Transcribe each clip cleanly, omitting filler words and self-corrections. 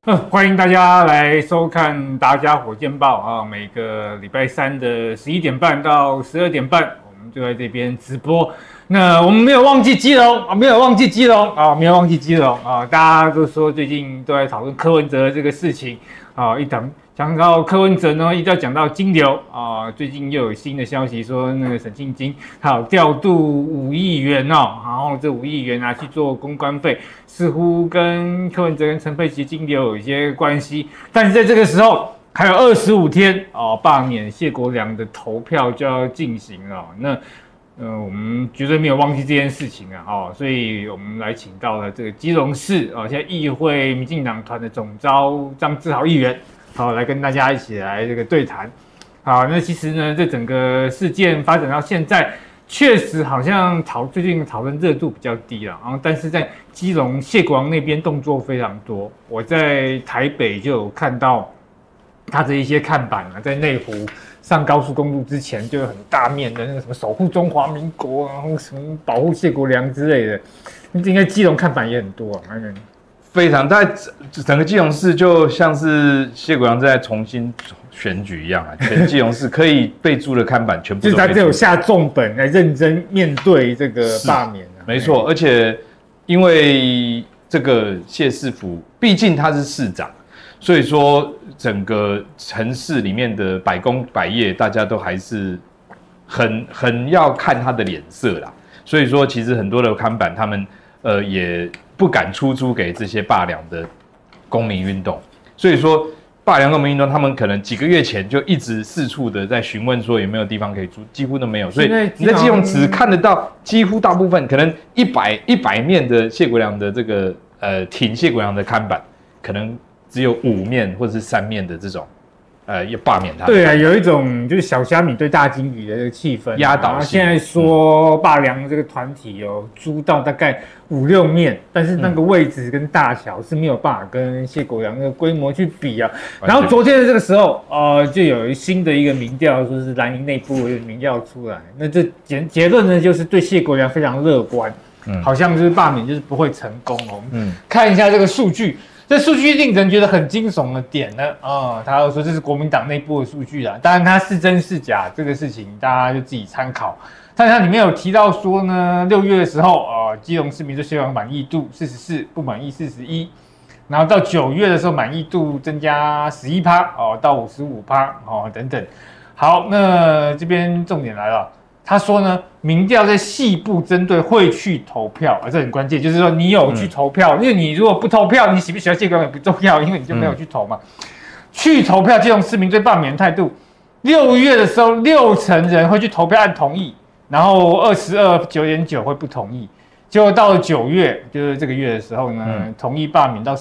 欢迎大家来收看《达家火箭报》啊，每个礼拜三的11点半到12点半，我们就在这边直播。那我们没有忘记基隆啊，没有忘记基隆啊，没有忘记基隆啊！大家都说最近都在讨论柯文哲这个事情啊，讲到柯文哲呢，一直要讲到金流啊，最近又有新的消息说，那个沈庆金他有调度5亿元哦，然后这5亿元拿去做公关费，似乎跟柯文哲跟陈佩琪金流有一些关系。但是在这个时候，还有25天哦，罢免谢国良的投票就要进行了。那我们绝对没有忘记这件事情啊，哦，所以我们来请到了这个基隆市啊，现在议会民进党团的总召张志豪议员。好，来跟大家一起来这个对谈。好，那其实呢，这整个事件发展到现在，确实好像最近讨论热度比较低了。然后，但是在基隆谢国良那边动作非常多。我在台北就有看到他的一些看板啊，在内湖上高速公路之前就有很大面的那个什么守护中华民国，然后什么保护谢国良之类的。应该基隆看板也很多啊， 非常，在整个基隆市就像是谢国良在重新选举一样啊，全基隆市可以备注的看板全部都就是他有下重本来认真面对这个罢免啊， 没错，而且因为这个谢市府，毕竟他是市长，所以说整个城市里面的百工百业，大家都还是很要看他的脸色啦，所以说其实很多的看板他们也不敢出租给这些罢良的公民运动，所以说罢良公民运动，他们可能几个月前就一直四处的在询问说有没有地方可以租，几乎都没有。所以你在基隆只看得到几乎大部分可能100面的谢国良的这个挺谢国良的看板，可能只有5面或者是3面的这种要罢免他。 对啊，有一种就是小虾米对大金鱼的这个气氛压倒性。 现在说罢良这个团体有租到大概5-6面，但是那个位置跟大小是没有办法跟谢国良那个规模去比啊。然后昨天的这个时候，就有新的一个民调，说是蓝营内部有民调出来，那这结论呢，就是对谢国良非常乐观，好像就是罢免就是不会成功哦。看一下这个数据。这数据令人觉得很惊悚的点呢，他又说这是国民党内部的数据啦，当然它是真是假这个事情大家就自己参考。但它里面有提到说呢，6月的时候，基隆市民对谢国良满意度44%，不满意41%，然后到9月的时候满意度增加11%，到55%，等等。好，那这边重点来了。他说呢，民调在细部针对会去投票，这很关键，就是说你有去投票，因为你如果不投票，你喜不喜欢谢国良也不重要，因为你就没有去投嘛。去投票，基隆市民对罢免态度，6月的时候60%人会去投票按同意，然后22.9%会不同意，结果到了9月，就是这个月的时候呢，同意罢免到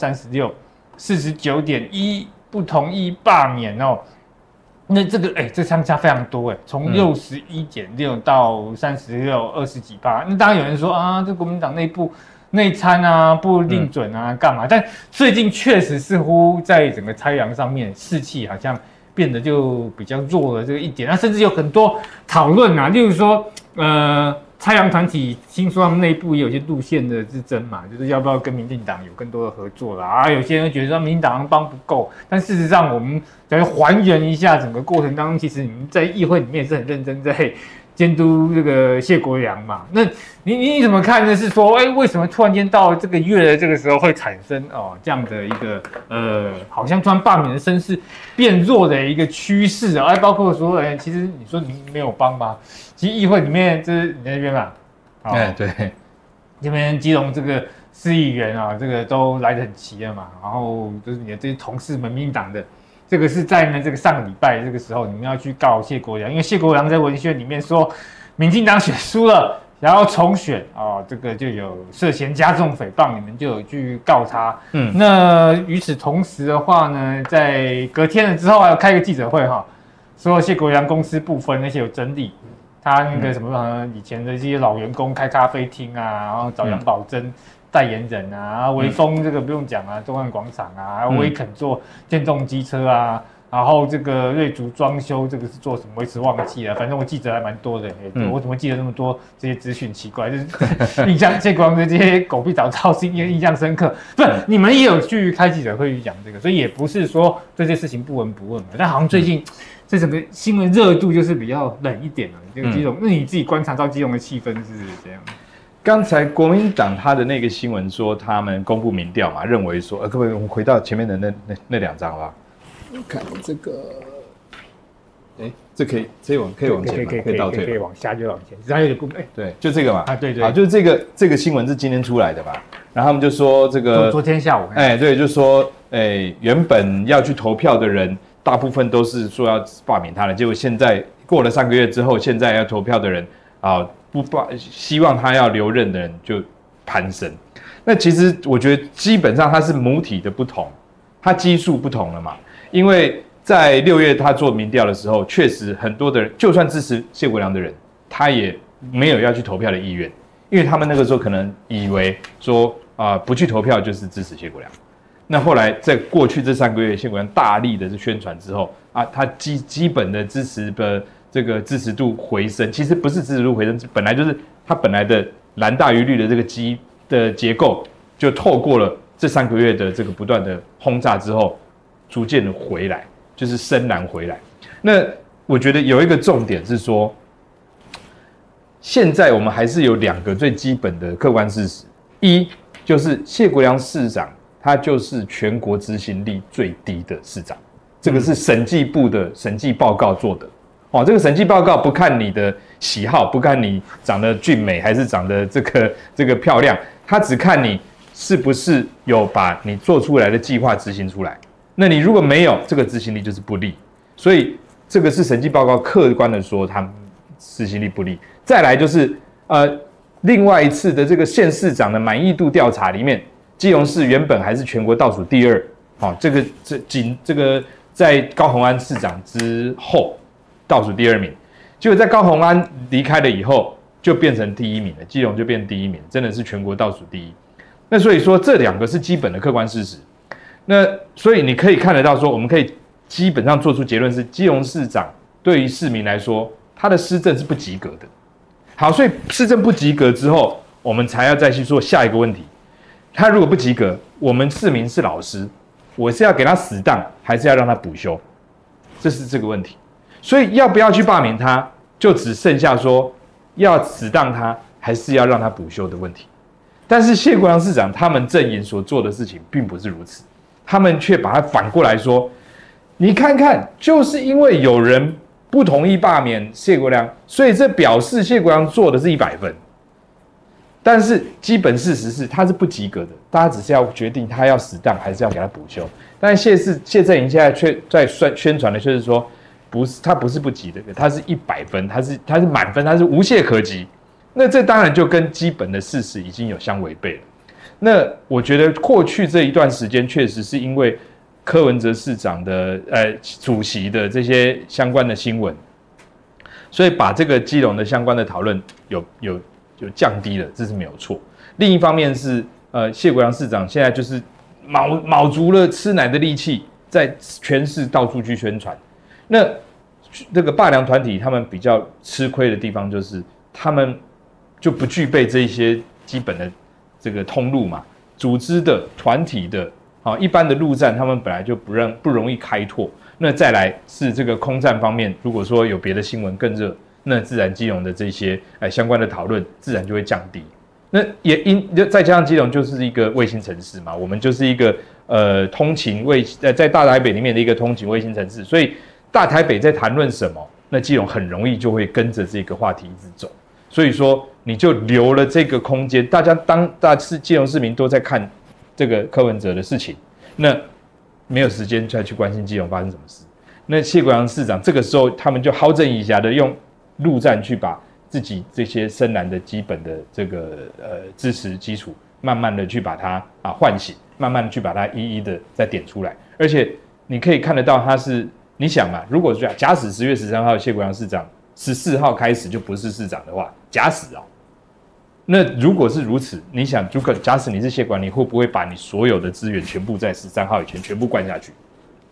36，49.1%不同意罢免哦。那这个这相差非常多从61.6到36，20几%。那当然有人说啊，这国民党内部内参啊不另准啊干嘛？但最近确实似乎在整个拆阳上面士气好像变得就比较弱了这个一点。那甚至有很多讨论啊，例如说拆阳团体听说他们内部也有些路线的之争嘛，就是要不要跟民进党有更多的合作啦有些人觉得说民进党帮不够，但事实上我们来还原一下整个过程当中，其实你们在议会里面也是很认真在监督这个谢国良嘛。那你怎么看呢？是说为什么突然间到这个月的这个时候会产生这样的一个好像突然罢免的声势变弱的一个趋势啊？包括说其实你说你没有帮吧？其实议会里面就是你那边嘛， 对， 这边基隆这个市议员啊，这个都来得很齐了嘛，然后就是你的这些同事们，民进党的，这个是在这个上个礼拜这个时候，你们要去告谢国良，因为谢国良在文宣里面说，民进党选输了，然后重选这个就有涉嫌加重诽谤，你们就有去告他。那与此同时的话呢，在隔天了之后，还有开个记者会说谢国良公司部分那些有整理。他那个什么以前的这些老员工开咖啡厅啊，然后找杨宝珍代言人啊，微风这个不用讲啊，中岸广场啊，威肯做电动机车啊， 然后这个瑞竹装修这个是做什么，我一直忘记了。反正我记者还蛮多的，我怎么记得那么多这些资讯？奇怪，就是印象谢国良的这些狗屁倒灶是印象深刻。不是，你们也有去开记者会去讲这个，所以也不是说对这事情不闻不问嘛。但好像最近这整个新闻热度就是比较冷一点了。这个基隆，那你自己观察到基隆的气氛是这样？ 刚才国民党他的那个新闻说，他们公布民调嘛，认为说，各位，我们回到前面的那2张好不好？看这个，这可以往前吗？可以倒退， 可以往下就往前，只要有点不对，就这个嘛。 对， 好，就是这个新闻是今天出来的嘛。然后他们就说这个昨天下午， 对，就说原本要去投票的人，大部分都是说要罢免他的，结果现在过了3个月之后，现在要投票的人啊，希望他要留任的人就攀升。那其实我觉得基本上它是母体的不同，它基数不同了嘛。因为在6月他做民调的时候，确实很多的人，就算支持谢国良的人，他也没有要去投票的意愿，因为他们那个时候可能以为说不去投票就是支持谢国良。那后来在过去这3个月，谢国良大力的宣传之后他基本的支持的这个支持度回升，其实不是支持度回升，本来就是他本来的蓝大于绿的这个的结构，就透过了这3个月的这个不断的轰炸之后，逐渐的回来，就是深蓝回来。那我觉得有一个重点是说，现在我们还是有2个最基本的客观事实，一就是谢国良市长，他就是全国执行力最低的市长，这个是审计部的审计报告做的。这个审计报告不看你的喜好，不看你长得俊美还是长得这个漂亮，他只看你是不是有把你做出来的计划执行出来。那你如果没有，这个执行力就是不利。所以这个是审计报告客观的说，他执行力不利。再来就是另外一次的这个县市长的满意度调查里面，基隆市原本还是全国倒数第2，这个在高虹安市长之后倒数第2名，结果在高虹安离开了以后，就变成第1名了，基隆就变第1名，真的是全国倒数第1。那所以说这2个是基本的客观事实。那所以你可以看得到说，我们可以基本上做出结论是，基隆市长对于市民来说，他的施政是不及格的。好，所以施政不及格之后，我们才要再去做下一个问题。他如果不及格，我们市民是老师，我是要给他死当，还是要让他补修？这是这个问题。所以要不要去罢免他，就只剩下说要死当他，还是要让他补修的问题。但是谢国良市长他们阵营所做的事情并不是如此，他们却把它反过来说，你看看，就是因为有人不同意罢免谢国良，所以这表示谢国良做的是100分。但是基本事实是他是不及格的，大家只是要决定他要死当还是要给他补修。但是谢振营现在却在宣传的却是说，他不是不及格，他是100分，他是满分，他是无懈可击。那这当然就跟基本的事实已经有相违背了。那我觉得过去这一段时间确实是因为柯文哲市长的主席的这些相关的新闻，所以把这个基隆的相关的讨论有降低了，这是没有错。另一方面是谢国良市长现在就是卯足了吃奶的力气，在全市到处去宣传。那这个罢良团体他们比较吃亏的地方就是他们就不具备这些基本的这个通路嘛，组织的、团体的，一般的陆战他们本来就不容易开拓。那再来是这个空战方面，如果说有别的新闻更热，那自然基隆的这些相关的讨论自然就会降低。那也再加上基隆就是一个卫星城市嘛，我们就是一个通勤在大台北里面的一个通勤卫星城市，所以大台北在谈论什么，那基隆很容易就会跟着这个话题一直走。所以说你就留了这个空间，大家基隆市民都在看这个柯文哲的事情，那没有时间再去关心基隆发生什么事。那谢国良市长这个时候他们就好整以暇的用陆战去把自己这些深蓝的基本的这个支持基础，慢慢的去把它唤醒，慢慢的去把它一一的再点出来。而且你可以看得到，他是你想嘛，如果假使10月13号谢国良市长14号开始就不是市长的话，假使那如果是如此，你想，假使你是谢国良，你会不会把你所有的资源全部在13号以前全部灌下去？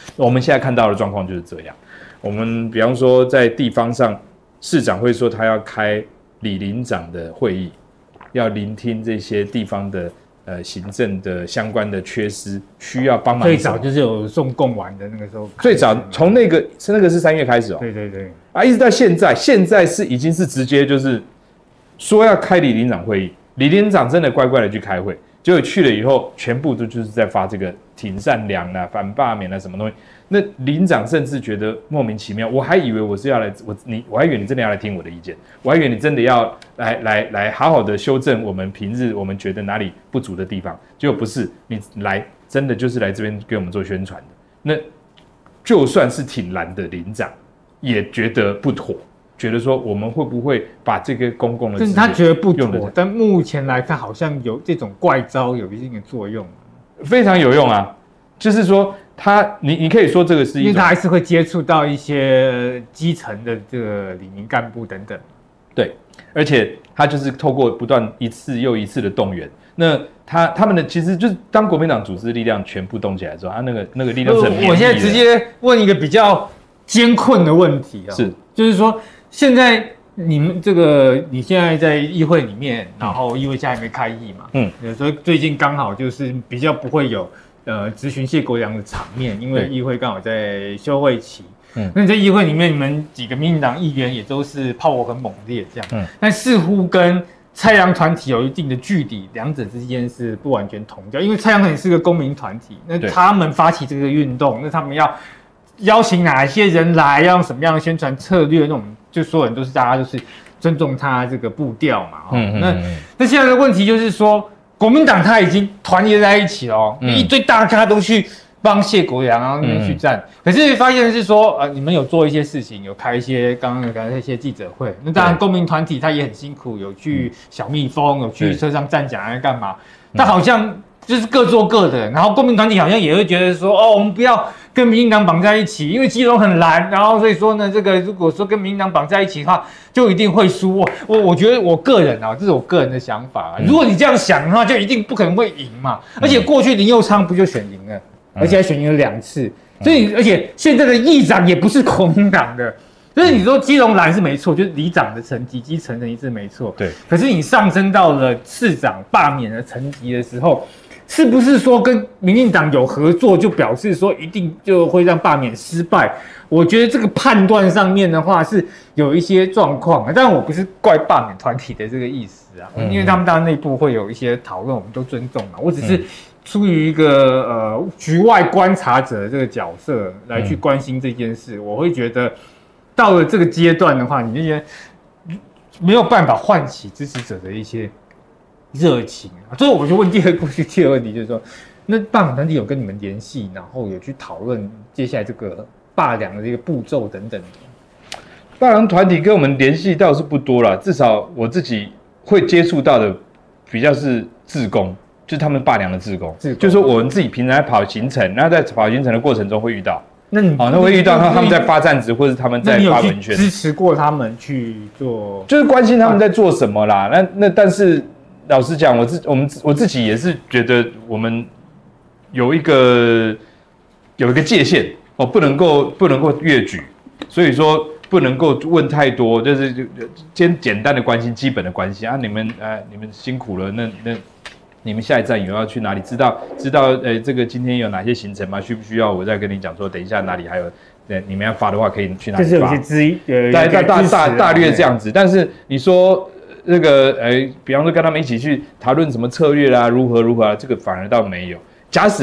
我们现在看到的状况就是这样。我们比方说在地方上，市长会说他要开里邻长的会议，要聆听这些地方的行政的相关的缺失，需要帮忙。 最早就是有送贡丸的那个时候， 最早从那个是3月开始哦。 对对对。 啊，一直到现在，现在是已经是直接就是说要开里邻长会议，里邻长真的乖乖的去开会，结果去了以后，全部都就是在发这个挺善良啦、反罢免啦什么东西。那邻长甚至觉得莫名其妙，我还以为我是要来我还以为你真的要来听我的意见，我还以为你真的要来好好的修正我们平日我们觉得哪里不足的地方，结果不是，你来真的就是来这边给我们做宣传的。那就算是挺蓝的邻长，也觉得不妥，觉得说我们会不会把这个公共的资源他觉得不妥，但目前来看好像有这种怪招有一定的作用， 非常有用啊。就是说你可以说这个是一种， 因为他还是会接触到一些基层的这个里民干部等等。 对，而且他就是透过不断一次又一次的动员，那他们的其实就是当国民党组织力量全部动起来之后，他那个力量是很绵密的。 我现在直接问一个比较艰困的问题啊，就是说现在你们你现在在议会里面，然后议会现在还没开议嘛，所以最近刚好就是比较不会有质询谢国良的场面，因为议会刚好在休会期。那你在议会里面，你们几个民进党议员也都是炮火很猛烈这样，但似乎跟蔡阳团体有一定的距离，两者之间是不完全同调。因为蔡阳团体是个公民团体，那他们发起这个运动，那他们要邀请哪些人来，要用什么样的宣传策略，那种就所有人大家都是尊重他这个步调嘛。那现在的问题就是说，国民党他已经团结在一起了，一堆大咖都去帮谢国良，然后那边去站。可是发现是说，你们有做一些事情，有开一些刚才一些记者会。那当然，公民团体他也很辛苦，有去小蜜蜂，有去车上站讲来干嘛？但好像就是各做各的。然后公民团体好像也会觉得说，我们不要跟民进党绑在一起，因为基隆很蓝。然后所以说呢，如果说跟民进党绑在一起的话，就一定会输。我觉得我个人这是我个人的想法。如果你这样想的话，就一定不可能会赢嘛。而且过去林右昌不就选赢了？而且还选赢了2次，所以而且现在的议长也不是国民党的，所以你说基隆蓝是没错，就是里长的层级基层层级是没错， 对。 可是你上升到了市长罢免的层级的时候，是不是说跟民进党有合作，就表示说一定就会让罢免失败？我觉得这个判断上面的话是有一些状况，但我不是怪罢免团体的这个意思啊，因为他们当然内部会有一些讨论，我们都尊重嘛。我只是出于一个局外观察者的这个角色来去关心这件事，我会觉得到了这个阶段的话，你那些没有办法唤起支持者的一些热情啊。所以我就问第二个问题，就是说，那罢免团体有跟你们联系，然后有去讨论接下来这个罢两的这个步骤等等。 罢两团体跟我们联系倒是不多啦，至少我自己会接触到的比较是志工。就是他们罢良的志工，就是说我们自己平常在跑行程，然后在跑行程的过程中会遇到，那会遇到他们在发站子，或者他们在发文宣， 支持过他们去做， 就是关心他们在做什么啦。但是老实讲，我自己也是觉得我们有一个界限不能够越矩，所以说不能够问太多，就是先简单的关心基本的关心啊，你们辛苦了，那你们下一站有要去哪里？知道这个今天有哪些行程吗？需不需要我再跟你讲说，等一下哪里还有，你们要发的话可以去哪里发？ 就是有些大略这样子。但是你说那个比方说跟他们一起去讨论什么策略啦，如何啊，这个反而倒没有。假使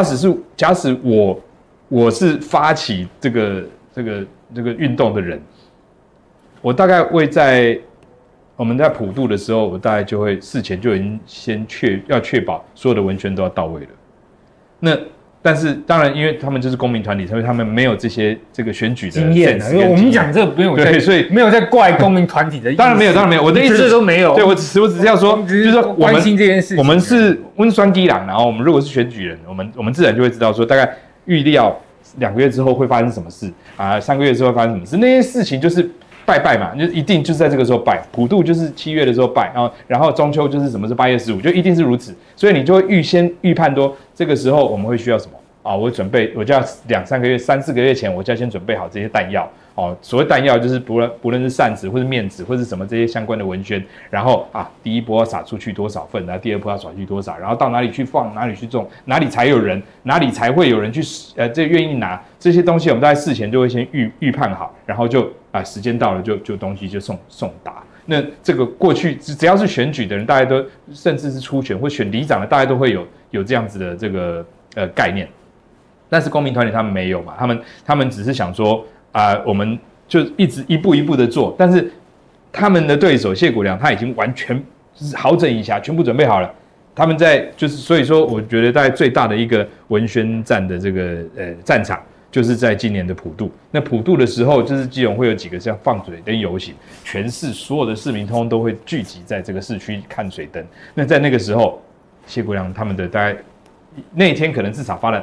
我是发起这个运动的人，我大概会在我们在普渡的时候，我大概就会事前就已经先要确保所有的文宣都要到位了。但是当然，因为他们就是公民团体，所以他们没有这个选举的经验。我们讲这个没有在，所以没有在怪公民团体的意思。 当然没有，我的意思都没有。 对，我只是要说，就是说关心这件事情。 我们是温酸基朗，然后我们如果是选举人，我们自然就会知道说，大概预料2个月之后会发生什么事啊，3个月之后会发生什么事，那些事情就是。拜嘛，就一定就是在这个时候拜。普渡就是7月的时候拜，然后中秋就是什么是8月15，就一定是如此。所以你就会预判多这个时候我们会需要什么啊，我就要2、3个月、3、4个月前我就要先准备好这些弹药哦。所谓弹药就是不论是扇子或是面纸或是什么这些相关的文宣，然后第一波要撒出去多少份，然后第二波要撒出去多少，然后到哪里去放，哪里去种，哪里才有人，哪里才会有人去这愿意拿这些东西，我们大概事前就会先预判好，然后就时间到了就东西就送达。那这个过去只要是选举的人，大家都甚至是初选或选里长的，大家都会有这样子的这个概念。但是公民团体他们没有嘛，他们只是想说我们就一直一步一步的做，但是他们的对手谢国樑他已经完全就是好整以暇，全部准备好了。他们所以说，我觉得大概最大的一个文宣战的这个战场，就是在今年的普渡。那普渡的时候，就是基隆会有几个像放水灯游行，全市所有的市民通通都会聚集在这个市区看水灯。那在那个时候，谢国樑他们的大概那一天可能至少发了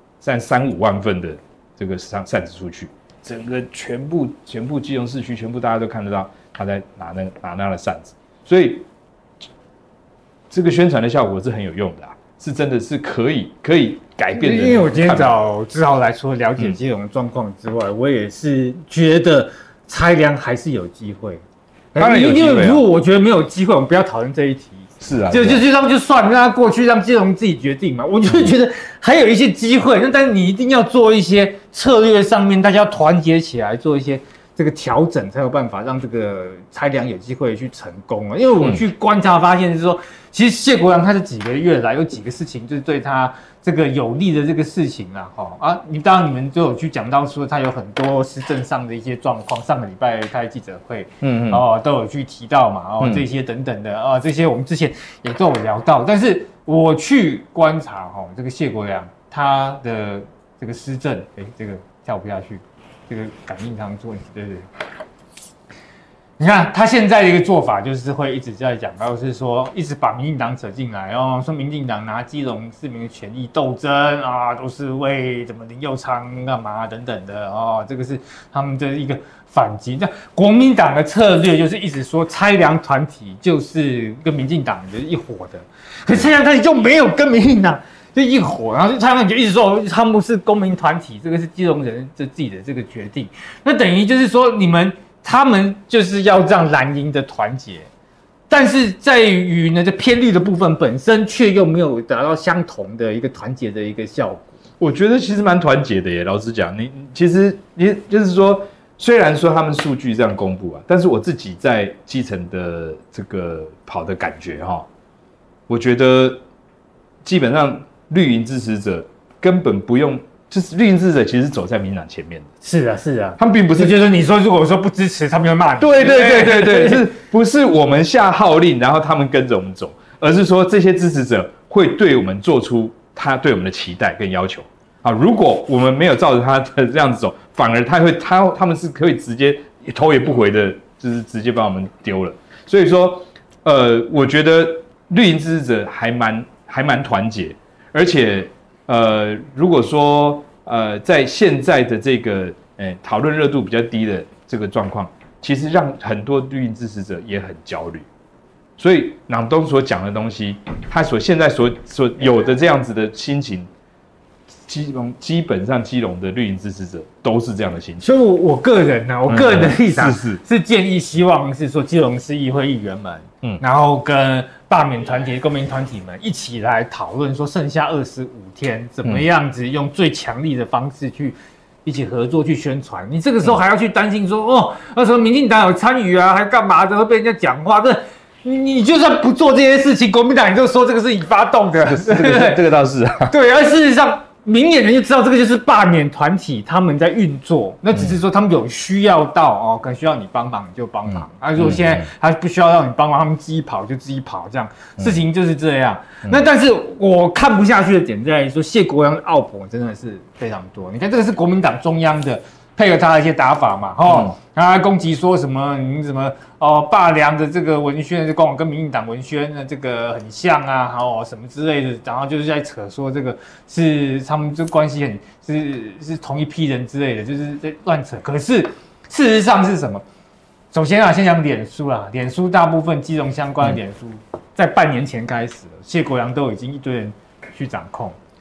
3、5万份的这个扇子出去，整个全部基隆市区全部大家都看得到他在拿那个扇子，所以这个宣传的效果是很有用的是真的是可以改变的。 因为我今天找志豪来，除了了解基隆的状况之外，我也是觉得拆梁还是有机会。 当然有机会因为如果我觉得没有机会，我们不要讨论这一题。 是啊， 就让就算让他过去，让基隆自己决定嘛。我就觉得还有一些机会，但是你一定要做一些策略上面，大家要团结起来做一些这个调整，才有办法让这个拆梁有机会去成功因为我去观察发现是说，其实谢国樑他这几个月来有几个事情，就是对他这个有利的这个事情当然你们都有去讲到说他有很多施政上的一些状况，上个礼拜开记者会，都有去提到嘛，这些等等的这些我们之前也都有聊到，但是我去观察这个谢国樑他的这个施政，这个跳不下去，这个感应常出问题，对不对？你看他现在的一个做法，就是会一直在讲到是说，一直把民进党扯进来，说民进党拿基隆市民的权益斗争都是为怎么林右昌干嘛等等的这个是他们的一个反击。那国民党的策略就是一直说拆梁团体就是跟民进党就是一伙的，可是拆梁团体就没有跟民进党就一伙，然后他们就一直说他们是公民团体，这个是基隆人自己的这个决定，那等于就是说他们就是要让蓝营的团结，但是在于呢，这偏绿的部分本身却又没有达到相同的一个团结的一个效果。 我觉得其实蛮团结的耶，老实讲，其实你就是说，虽然说他们数据这样公布但是我自己在基层的这个跑的感觉我觉得基本上绿营支持者根本不用。就是绿营支持者其实走在民进党前面的， 是啊， 他们并不是就是你说如果说不支持，他们会骂你。 对，是不是我们下号令，然后他们跟着我们走，而是说这些支持者会对我们做出他对我们的期待跟要求如果我们没有照着他的这样子走，反而他们是可以直接头也不回的，就是直接把我们丢了。所以说，我觉得绿营支持者还蛮团结，而且。如果说在现在的这个讨论热度比较低的这个状况，其实让很多绿营支持者也很焦虑。所以朗东所讲的东西，他现在所有的这样子的心情，基本上基隆的绿营支持者都是这样的心情。 所以我个人呢，我个人的立场是建议，希望是说基隆市议会议员们，然后跟罢免团体、公民团体们一起来讨论，说剩下25天怎么样子用最强力的方式去一起合作去宣传。你这个时候还要去担心说那时候民进党有参与还干嘛的，会被人家讲话，你就算不做这些事情，国民党你就说这个是你发动的， 这个倒是对，而事实上。明眼人就知道这个就是罢免团体他们在运作，那只是说他们有需要到可能需要你帮忙你就帮忙如果现在他不需要让你帮忙，他们自己跑就自己跑，这样事情就是这样。那但是我看不下去的点在于说，谢国樑的傲婆真的是非常多。你看这个是国民党中央的配合他的一些打法嘛，他攻击说什么你什么罢梁的这个文宣就跟民进党文宣的这个很像什么之类的，然后就是在扯说这个是他们这关系是同一批人之类的，就是在乱扯。可是事实上是什么？首先先讲脸书啦，脸书大部分基隆相关的脸书，在半年前开始了，谢国樑都已经一堆人去掌控。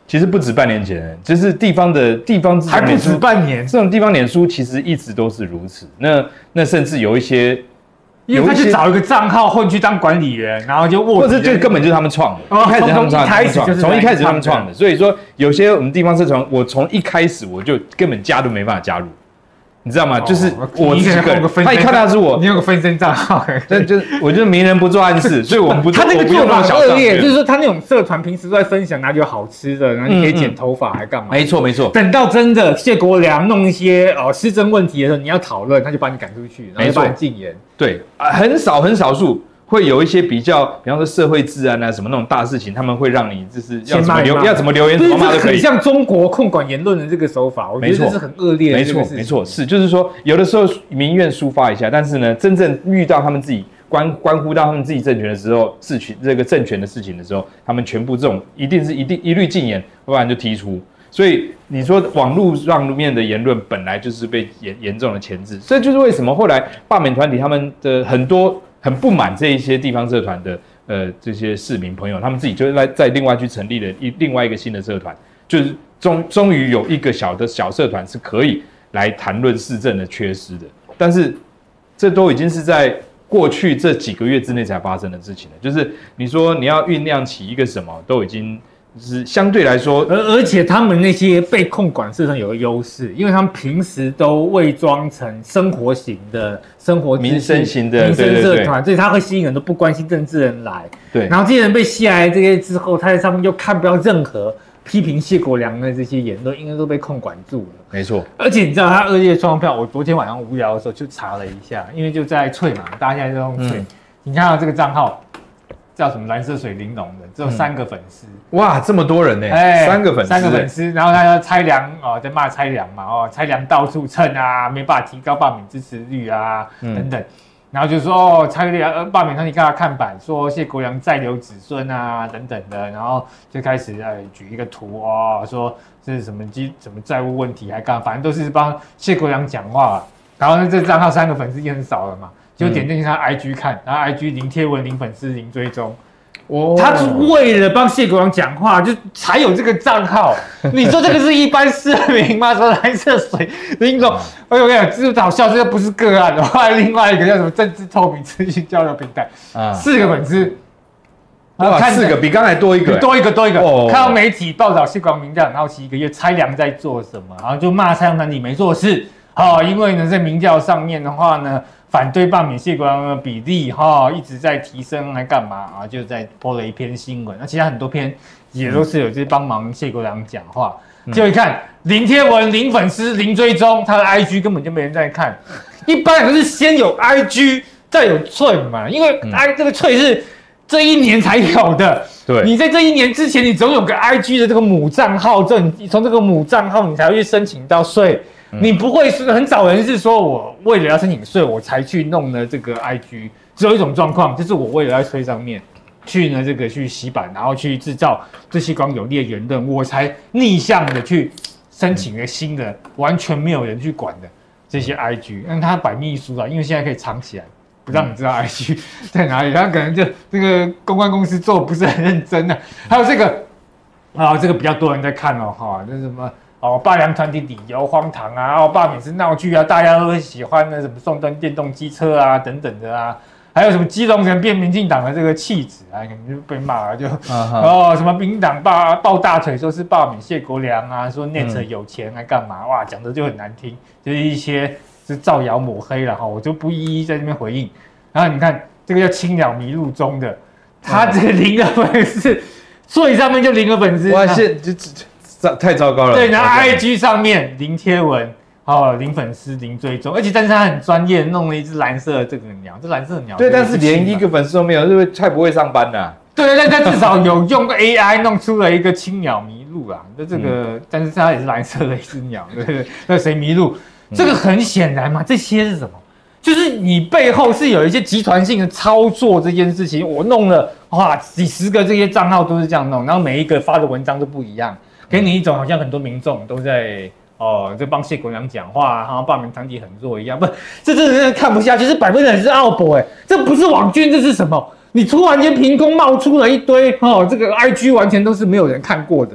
其实不止半年前，就是地方还不止半年， 这种地方脸书其实一直都是如此。那甚至有一些。 因为他去找一个账号混去当管理员，然后就或者就根本就是他们创的，从一开始他们创的，所以说有些我们地方社团，我从一开始我就根本加都没办法加入，你知道吗？就是我自己个人，他一看到是我， 你有个分身账号， 但就我觉得名人不做暗事，所以我们不做。 他那个做法很恶劣，就是说他那种社团平时都在分享哪里有好吃的，然后你可以剪头发还干嘛？ 没错没错。 等到真的谢国良弄一些施政问题的时候，你要讨论，他就把你赶出去，然后就把你禁言。 对，很少数会有一些比方说社会治安啊什么那种大事情，他们会让你就是要怎么留言怎么骂都可以。 很像中国控管言论的这个手法，我觉得这是很恶劣的。 没错，是就是说有的时候民怨抒发一下，但是呢，真正遇到他们自己关乎到他们自己政权的时候，这个政权的事情的时候，他们全部这种一律禁言，不然就剔除。所以你说网络上面的言论本来就是被严重的钳制，这就是为什么后来罢免团体他们的很多很不满这一些地方社团的这些市民朋友，他们自己就在另外去成立了另外一个新的社团，就是终于有一个小社团是可以来谈论市政的缺失的，但是这都已经是在过去这几个月之内才发生的事情了，就是你说你要酝酿起一个什么，都已经。就是相对来说， 而且他们那些被控管社团有个优势，因为他们平时都伪装成生活型的民生型的民生社团，所以他会吸引很多不关心政治人来。 对， 然后这些人被吸来这些之后，他在上面又看不到任何批评谢国良的这些言论，应该都被控管住了。 没错， 而且你知道他恶劣双票，我昨天晚上无聊的时候就查了一下，因为就在脆嘛，大家现在都用脆，你看到这个账号。叫什么蓝色水玲珑的，只有3个粉丝， 哇，这么多人呢！3个粉丝， 然后他要拆粮在骂拆粮嘛，拆粮到处蹭啊，没办法提高罢免支持率啊，等等，然后就说拆粮罢免团体看他看板，说谢国良再留子孙啊，等等的，然后就开始举一个图说这是什么债务问题还干嘛，反正都是帮谢国良讲话，然后这账号3个粉丝也很少了嘛。就点进去他 IG 看，然后 IG 零贴文、零粉丝、零追踪。他是为了帮谢国良讲话，就才有这个账号。你说这个是一般市民吗？说蓝色水玲珑，我跟你讲，这个好笑，这个不是个案的。后来另外一个叫什么政治透明资讯交流平台，4个粉丝， 哇，4个比刚才多一个， 多一个。看到媒体报道谢国良民调很好奇，1个月拆粮在做什么，然后就骂蔡英文你没做事。因为呢，在民调上面的话呢。反对罢免谢国良的比例一直在提升，还干嘛啊？就在播了一篇新闻，那其他很多篇也都是有在帮忙谢国良讲话。就一看零贴文、零粉丝、零追踪，他的 IG 根本就没人在看。一般人是先有 IG 再有脆嘛，因为这个脆是这一年才有的。对，你在这一年之前，你总有个 IG 的这个母账号，你从这个母账号你才会去申请到税。你不会是很少人是说我为了要申请税我才去弄了这个 IG， 只有一种状况就是我为了在税上面去呢这个去洗版，然后去制造对谢国良有利的言论，我才逆向的去申请一个新的完全没有人去管的这些 IG， 让它摆秘书啊，因为现在可以藏起来，不让你知道 IG 在哪里，他可能就这个公关公司做不是很认真啊。还有这个这个比较多人在看这是什么？罢粮团体理由荒唐啊，罢免是闹剧啊，大家都会喜欢的什么送灯电动机车啊等等的啊，还有什么基隆人变民进党的这个弃子啊，可能就被骂了，就什么民进党抱大腿说是罢免谢国良啊，说 Net 有钱还干嘛，哇，讲的就很难听，就是一些是造谣抹黑了我就不一一在这边回应。然后你看这个叫青鸟迷路中的，他这个0个粉丝，所以上面就0个粉丝， 哇，太糟糕了。 对，然后 IG 上面0贴文，0粉丝0追踪，而且但是他很专业，弄了一只蓝色的这个鸟，这蓝色的鸟。 对，但是连1个粉丝都没有，是不是太不会上班了？ 对，但他至少有用 AI 弄出了一个青鸟迷路啊，这个，但是它也是蓝色的一只鸟，对不对？那谁迷路？这个很显然嘛，这些是什么？就是你背后是有一些集团性的操作这件事情，我弄了几10个这些账号都是这样弄，然后每一个发的文章都不一样。给你一种好像很多民众都在在帮谢国良讲话，好像罢免团体很弱一样，不，这真的看不下去，是100%是奥博这不是网军，这是什么？你突然间凭空冒出了一堆这个 IG 完全都是没有人看过的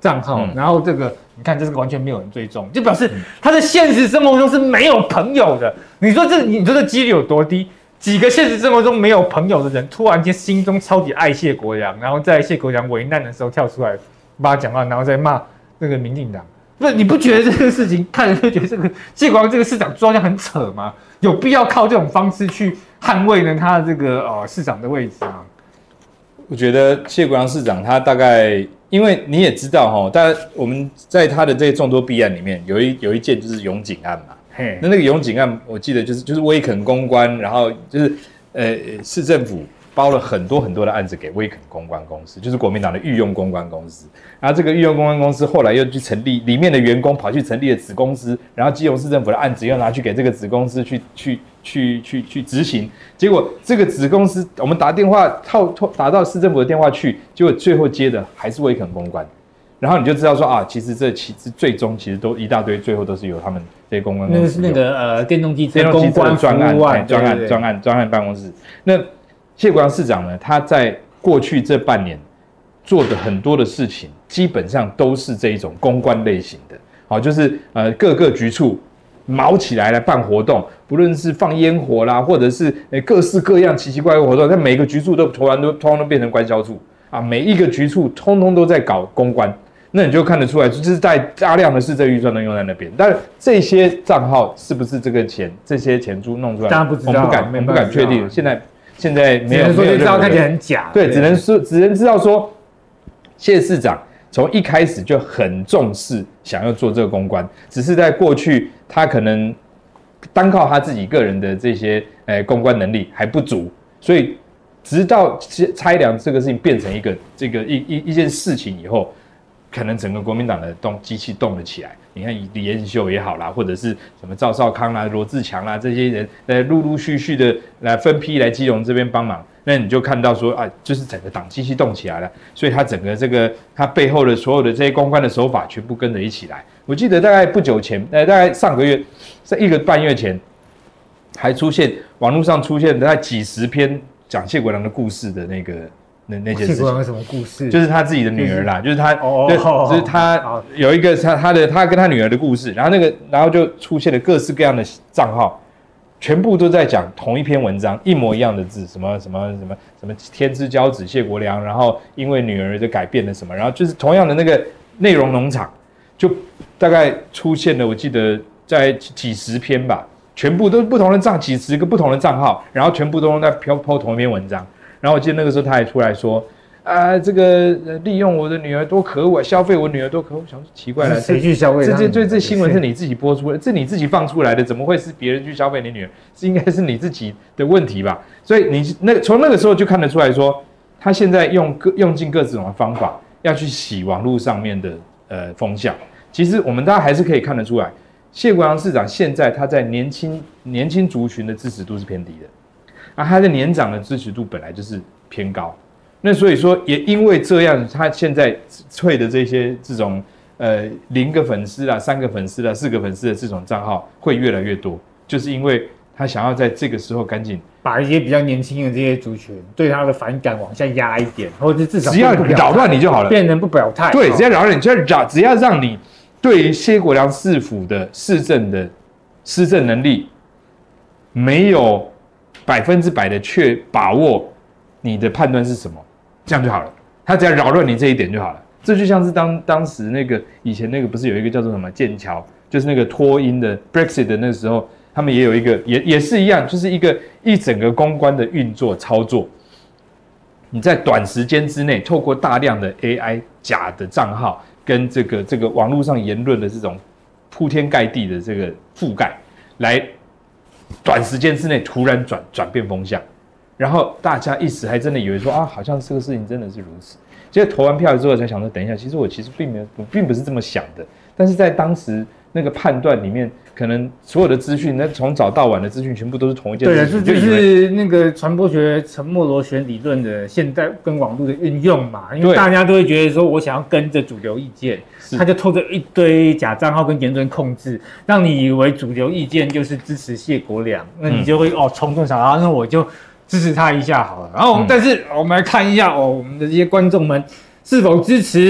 账号，然后这个你看这个完全没有人追踪，就表示他在现实生活中是没有朋友的。你说这几率有多低？几个现实生活中没有朋友的人，突然间心中超级爱谢国梁，然后在谢国梁危难的时候跳出来帮他讲话，然后再骂那个民进党。不是你不觉得这个事情看了就觉得这个谢国梁这个市长做好像很扯吗？有必要靠这种方式去捍卫呢他的这个市长的位置吗？ 我觉得谢国梁市长他大概，因为你也知道哈，大家我们在他的这些众多弊案里面，有一件就是永井案嘛。那个永井案，我记得就是威肯公关，然后就是市政府包了很多的案子给威肯公关公司，就是国民党的御用公关公司。然后这个御用公关公司后来又去成立，里面的员工跑去成立了子公司，然后基隆市政府的案子又拿去给这个子公司去执行。结果这个子公司我们打电话打到市政府的电话去，结果最后接的还是威肯公关。然后你就知道说啊，其实最终其实都一大堆，最后都是由他们这些公关公司。 那是那个电动机车公关专案办公室。那谢国梁市长呢，他在过去这半年做的很多的事情，基本上都是这一种公关类型的。好，就是各个局处毛起来办活动，不论是放烟火啦，或者是各式各样奇奇怪怪的活动，但每个局处都通通都变成官销处啊，每一个局处通通都在搞公关。那你就看得出来，就是在大量的市政预算都用在那边。但是这些账号是不是这个钱、这些钱珠弄出来？ 当然不知道， 我们不敢确定。现在没有， 说知道看起来很假。 对，只能知道说，谢市长从一开始就很重视想要做这个公关，只是在过去他可能单靠他自己个人的这些公关能力还不足，所以直到拆梁这个事情变成一件事情以后。可能整个国民党的机器动了起来，你看李彦秀也好啦，或者是什么赵少康啦、罗志强啦这些人，陆续的来分批来基隆这边帮忙，那你就看到说啊，就是整个党机器动起来了，所以他整个他背后的所有的这些公关的手法全部跟着一起来。我记得大概不久前，大概上个月，在1个半月前，还网络上出现大概几十篇讲谢国梁的故事的那件事情。谢国梁有什么故事？ 就是他自己的女儿啦，就是他，就是他有一个他跟他女儿的故事，然后就出现了各式各样的账号，全部都在讲同一篇文章，一模一样的字，什么天之骄子谢国梁，然后因为女儿就改变了什么，然后就是同样的那个内容农场，就大概出现了，我记得在几十篇吧，全部都是不同的几十个不同的账号，然后全部都在po同一篇文章。然后我记得那个时候他还出来说，这个利用我的女儿多可恶，消费我女儿多可恶。我想说奇怪了， 谁去消费？ 这新闻是你自己播出的，这你自己放出来的，怎么会是别人去消费你女儿？这应该是你自己的问题吧？所以你从那个时候就看得出来说，他现在用尽各种的方法要去洗网络上面的风向。其实我们大家还是可以看得出来，谢国梁市长现在他在年轻族群的支持度是偏低的。他的年长的支持度本来就是偏高，那所以说也因为这样，他现在退的这种0个粉丝啦、3个粉丝啦、4个粉丝的这种账号会越来越多，就是因为他想要在这个时候赶紧把一些比较年轻的这些族群对他的反感往下压一点，或者至少只要扰乱你就好了， 变成不表态。 对，只要扰乱你，只要让你对于谢国梁市府的施政能力没有100%的把握，你的判断是什么，这样就好了。他只要扰乱你这一点就好了。这就像是当时以前不是有一个叫做什么剑桥，就是那个脱英的 Brexit 的那时候，他们也有一个也是一样，就是一整个公关的运作操作。你在短时间之内，透过大量的 AI 假的账号跟这个网络上言论的这种铺天盖地的这个覆盖，来短时间之内突然转变风向，然后大家一时还真的以为说啊，好像这个事情真的是如此。结果投完票之后才想说，等一下，其实我并不是这么想的。但是在当时那个判断里面，可能所有的资讯，那从早到晚的资讯全部都是同一件事情。 对，这就是那个传播学沉默螺旋理论的现代跟网络的运用嘛。因为大家都会觉得说，我想要跟着主流意见，他就透着一堆假账号跟言论控制，让你以为主流意见就是支持谢国梁，那你就会冲动想啊，那我就支持他一下好了。然后，但是我们来看一下我们的这些观众们是否支持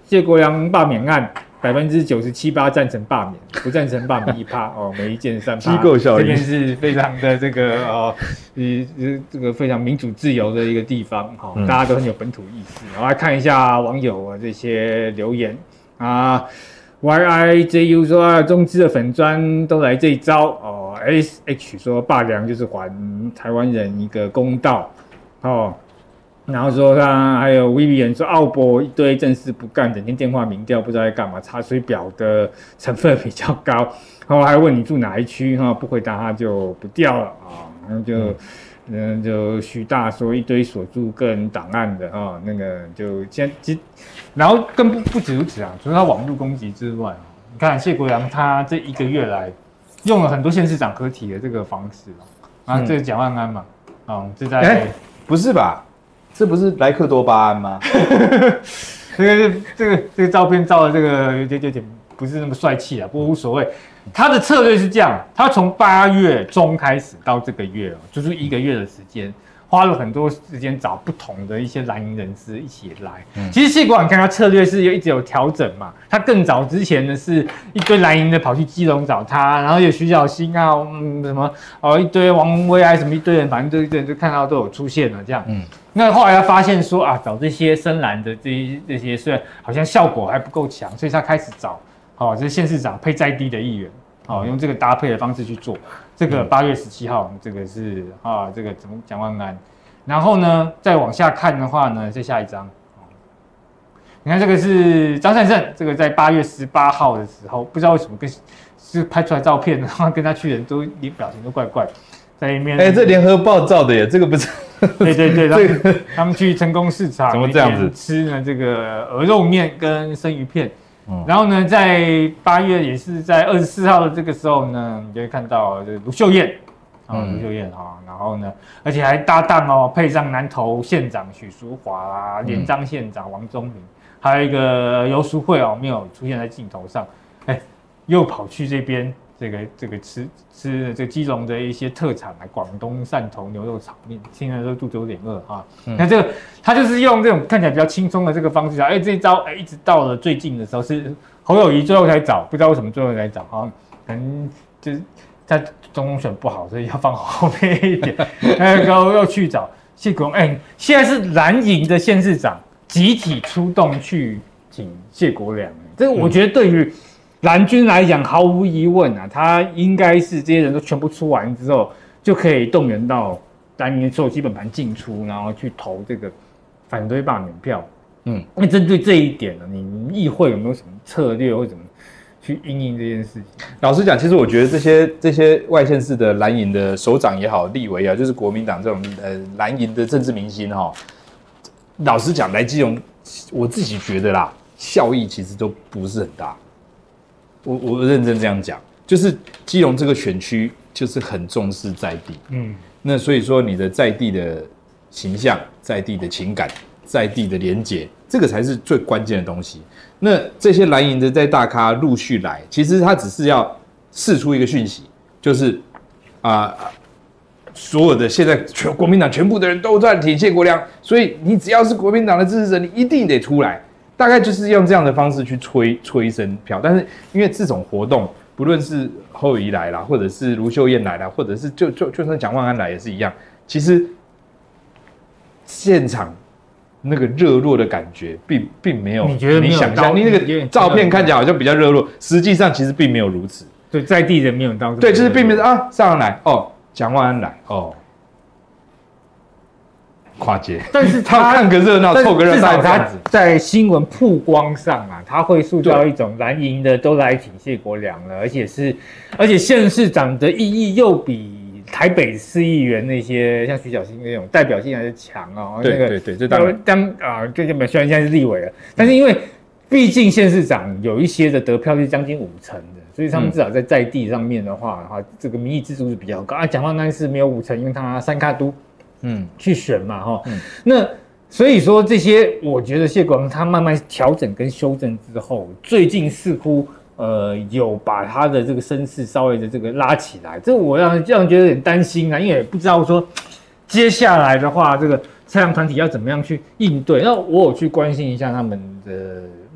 谢国樑罢免案97%赞成罢免，不赞成罢免1%哦，每一件3%。 机构效应， 这边是非常的这个这个非常民主自由的一个地方，大家都很有本土意识。我来看一下网友这些留言啊。YIJU 说啊，中资的粉专都来这一招哦。SH 说罢梁就是还台湾人一个公道哦。然后说他还有 Vivian 说奥博一堆正事不干，整天电话民调不知道在干嘛，查水表的成分比较高。然后还问你住哪一区哈，不回答他就不调了啊。然后就徐大说一堆锁住个人档案的哈，那个就先，然后更不止如此啊，除了他网络攻击之外，你看谢国樑他这1个月来用了很多县市长合体的这个方式啊，这个蒋万安嘛，这在不是吧？这不是莱克多巴胺吗？ 这个照片照的这个有点不是那么帅气啊，不过无所谓。他的策略是这样，他从8月中开始到这个月就是1个月的时间，花了很多时间找不同的一些蓝营人士一起来。其实谢国樑看他策略是一直有调整嘛，他更早之前呢是一堆蓝营的跑去基隆找他，然后有徐小新啊，什么一堆王威啊，什么一堆人，反正就看到都有出现了这样。那后来他发现说啊，找这些深蓝的这些虽然好像效果还不够强，所以他开始找这县市长配在地的议员，用这个搭配的方式去做。这个8月17号，这个是这个怎么蒋万安。然后呢，再往下看的话呢，再下一张，你看这个是张善政，这个在8月18号的时候，不知道为什么是拍出来照片，然后跟他去的人都连表情都怪怪，在里面。 这联合报照的耶，这个不是。 对，他们去成功市场， 怎么这样子吃呢？这个鹅肉面跟生鱼片。然后呢，在8月也是在24号的这个时候呢，你就会看到这卢秀燕，卢秀燕然后呢，而且还搭档配上南投县长许淑华啦，连张县长王宗明，还有一个游淑慧没有出现在镜头上，又跑去这边这个吃这个基隆的一些特产广东汕头牛肉炒面，现在都肚子有点饿啊。那这个他就是用这种看起来比较轻松的这个方式这一招一直到了最近的时候是侯友宜最后才找，不知道为什么最后才找可能就是他总统选不好，所以要放后面一点，然后又去找谢国樑。现在是蓝营的县市长集体出动去挺谢国樑，这个我觉得对于蓝军来讲，毫无疑问他应该是这些人都全部出完之后，就可以动员到蓝营所有基本盘进出，然后去投这个反对罢免票。那针对这一点呢，你议会有没有什么策略或怎么去因应这件事情？ 老实讲，其实我觉得这些外县市的蓝营的首长也好，立委啊，就是国民党这种蓝营的政治明星老实讲，来基隆，我自己觉得啦，效益其实都不是很大。我认真这样讲，就是基隆这个选区就是很重视在地，那所以说你的在地的形象、在地的情感、在地的连结，这个才是最关键的东西。那这些蓝营的在大咖陆续来，其实他只是要释出一个讯息，就是所有的现在国民党全部的人都在挺谢国樑，所以你只要是国民党的支持者，你一定得出来。大概就是用这样的方式去吹一声票，但是因为这种活动，不论是侯友宜来啦，或者是卢秀燕来啦，或者是就算蒋万安来也是一样，其实现场那个热络的感觉并没有你想象，你那个照片看起来好像比较热络，实际上其实并没有如此。 对，在地人没有到。 对，就是并没有上来蒋万安来跨界， 但是他看个热闹，凑个热闹， 他在新闻曝光上他会塑造一种蓝营的都来挺谢国樑了，而且县市长的意义又比台北市议员那些像徐小新那种代表性还是强对，这当然虽然现在是立委了，但是因为毕竟县市长有一些的得票是将近50%的，所以他们至少在地上面的话，这个民意支持度是比较高蒋万安是没有50%，因为他三卡都。去选嘛那所以说这些，我觉得谢国樑他慢慢调整跟修正之后，最近似乎有把他的这个声势稍微的这个拉起来，这我让觉得有点担心因为也不知道说接下来的话，这个蔡阳团体要怎么样去应对。那我有去关心一下他们的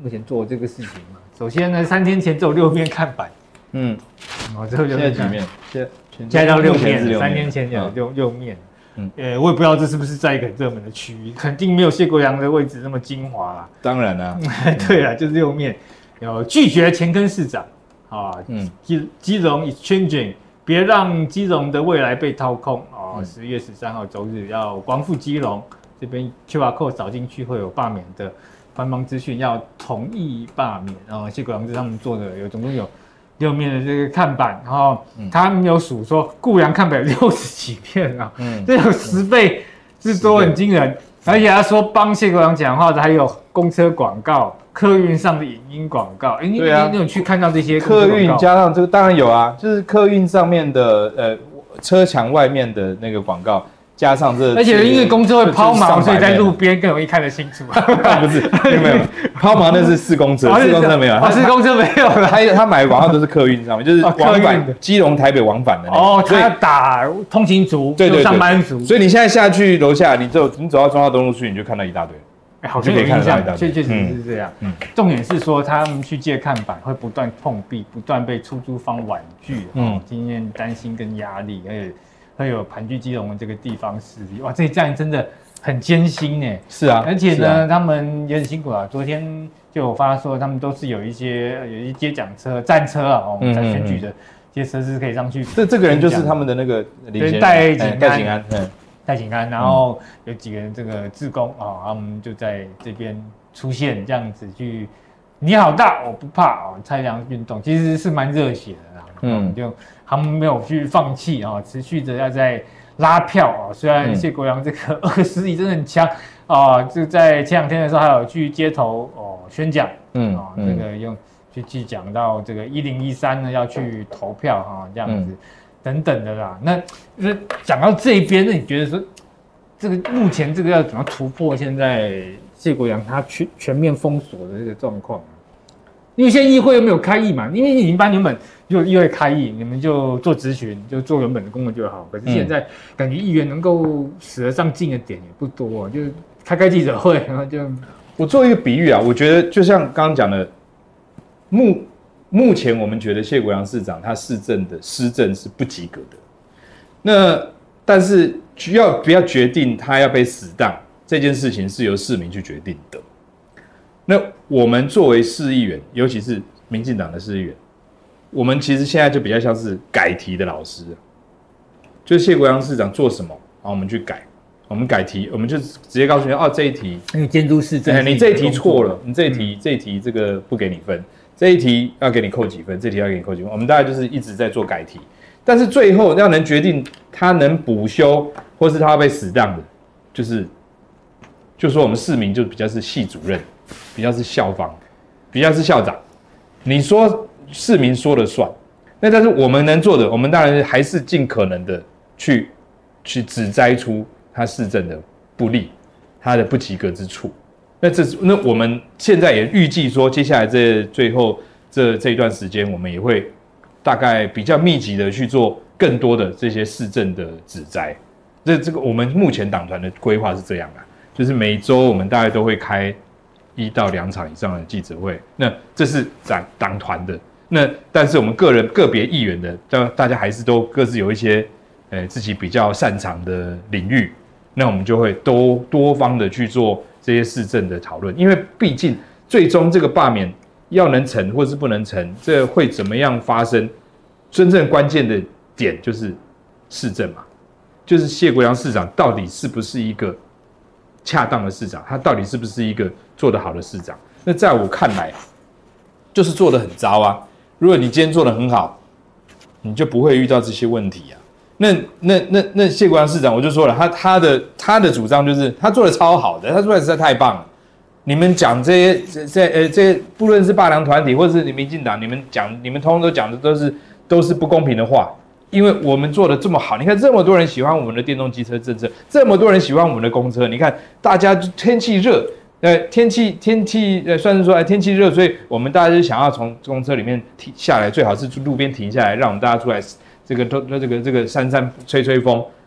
目前做这个事情嘛。首先呢，3天前只有6面看板，之后就现在几面？ 现在到6面了 ，3天前有6面。我也不知道这是不是在一个很热门的区域，肯定没有谢国良的位置那么精华啦。 当然啦， 对啊，就是6面，有拒绝前坑市长啊，基隆 is changing， 别让基隆的未来被掏空啊。10月13号周日要光复基隆，这边 QR code 扫进去会有罢免的官方资讯，要同意罢免。然后谢国良是他们做的，总共有6面的这个看板，然后他们有数说顾良看板有60几片啊，这有10倍之多，很惊人。而且他说帮谢国良讲话的还有公车广告、客运上的影音广告。你有去看到这些客运加上这个？当然有啊，就是客运上面的车墙外面的那个广告。加上这， 而且因为公车会抛锚，所以在路边更容易看得清楚。 不是，没有抛锚那是4公车，4公车没有 ，4公车没有了。 他买的广告都是客运上面，就是往返基隆台北往返的那种。他要打通勤族，对上班族。 所以你现在下去楼下，你走到中华东路去，你就看到一大堆。 好像有印象，确实是这样。重点是说他们去借看板会不断碰壁，不断被出租方婉拒，经验担心跟压力，而且会有盘踞基隆的这个地方势力。哇，这一站真的很艰辛呢。 是啊， 而且呢，他们也很辛苦啊。昨天就有发说，他们都是有一些接奖车、战车啊，我们在选举的这些车是可以上去。 这个人就是他们的那个戴景安，戴景安，然后有几个人这个志工啊，他们就在这边出现，这样子去，你好大，我不怕啊，蔡良运动其实是蛮热血的啦。就他们没有去放弃啊，持续的要在拉票啊。虽然谢国良这个20亿真的很强啊，就在前2天的时候还有去街头宣讲，这个用去讲到这个1013呢要去投票哈，这样子。等等的啦，那讲到这边，那你觉得说，这个目前这个要怎么突破现在谢国良他全面封锁的这个状况？因为现在议会又没有开议嘛，因为你们班原本就议会开议，你们就做质询，就做原本的工作就好。可是现在感觉议员能够使得上劲的点也不多，就是开记者会，然后就我做一个比喻啊，我觉得就像刚刚讲的目前我们觉得谢国良市长他施政是不及格的，那但是不要决定他要被死当这件事情是由市民去决定的。那我们作为市议员，尤其是民进党的市议员，我们其实现在就比较像是改题的老师，就是谢国良市长做什么，然后我们去改，我们改题，我们就直接告诉你，这一题你监督市政， 你这一题错了，你这一题这个不给你分。这一题要给你扣几分，这题要给你扣几分，我们大概就是一直在做改题，但是最后要能决定他能补修，或是他要被死当的，就是说我们市民就比较是系主任，比较是校方，比较是校长，你说市民说了算，那但是我们能做的，我们当然还是尽可能的去指摘出他市政的不利，他的不及格之处。那我们现在也预计说，接下来最后这一段时间，我们也会大概比较密集的去做更多的这些市政的指摘。这个我们目前党团的规划是这样的，就是每周我们大概都会开1到2场以上的记者会。那这是党团的，那但是我们个别议员的，大家还是都各自有一些自己比较擅长的领域，那我们就会多方的去做这些市政的讨论，因为毕竟最终这个罢免要能成或是不能成，这会怎么样发生？真正关键的点就是市政嘛，就是谢国良市长到底是不是一个恰当的市长，他到底是不是一个做得好的市长？那在我看来，就是做得很糟啊。如果你今天做得很好，你就不会遇到这些问题啊。那谢国良市长，我就说了，他的主张就是他做的超好的，他做的实在太棒了。你们讲这些，不论是罢良团体或者是民进党，你们通通都讲的都是不公平的话，因为我们做的这么好，你看这么多人喜欢我们的电动机车政策，这么多人喜欢我们的公车，你看大家天气热，天气算是说天气热，所以我们大家就想要从公车里面停下来，最好是路边停下来，让我们大家出来。这个山吹风，